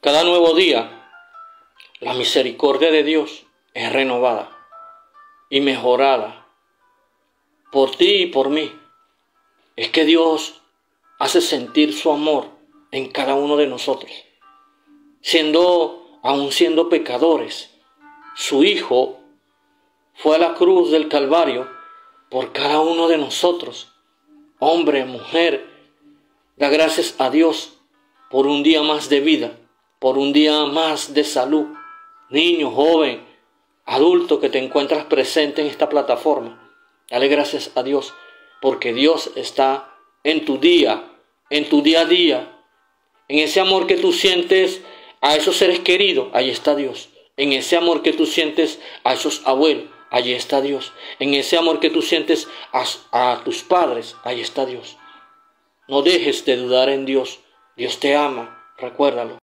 Cada nuevo día, la misericordia de Dios es renovada y mejorada por ti y por mí. Es que Dios hace sentir su amor en cada uno de nosotros. Aún siendo pecadores, su Hijo fue a la cruz del Calvario por cada uno de nosotros. Hombre, mujer, da gracias a Dios por un día más de vida, por un día más de salud. Niño, joven, adulto que te encuentras presente en esta plataforma, dale gracias a Dios porque Dios está en tu día a día, en ese amor que tú sientes a esos seres queridos, ahí está Dios. En ese amor que tú sientes a esos abuelos, allí está Dios. En ese amor que tú sientes a tus padres, ahí está Dios. No dejes de dudar en Dios. Dios te ama, recuérdalo.